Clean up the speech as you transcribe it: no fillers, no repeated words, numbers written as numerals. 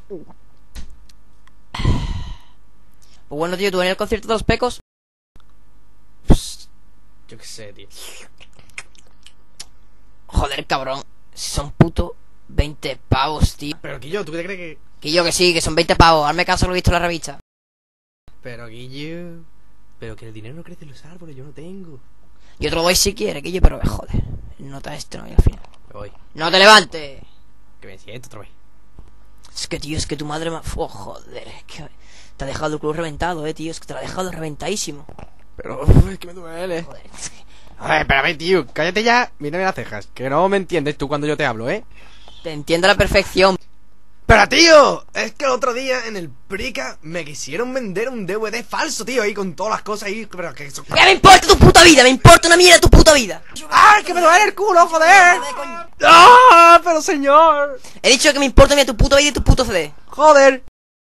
Pues bueno, tío, ¿tú en el concierto de los Pecos? Pues, yo qué sé, tío. Joder, cabrón. Si son puto 20 pavos, tío. Pero Guillo, ¿tú qué te crees que...? Que yo que sí, que son 20 pavos. Hazme caso, lo he visto en la revista. Pero Guillo... Pero que el dinero no crece en los árboles, yo no tengo. Yo te lo doy si quieres, que yo, pero joder. Nota este no hay al final. Me voy. ¡No te levantes! Que me siento otra vez. Es que, tío, es que tu madre me... Oh, joder, es que... Te ha dejado el culo reventado, tío. Es que te lo ha dejado reventadísimo. Pero, es que me duele. Joder, es que... A ver, espérame, tío. Cállate ya. Mírame las cejas. Que no me entiendes tú cuando yo te hablo, ¿eh? Te entiendo a la perfección. Pero, tío, es que el otro día en el Prica me quisieron vender un DVD falso, tío, ahí con todas las cosas ahí. Pero que eso... ¿Qué me importa tu puta vida? Me importa una mierda tu puta vida. ¡Ah, que me duele el culo, joder! ¡Ah, pero señor! He dicho que me importa a mí tu puta vida y tu puto CD. ¡Joder!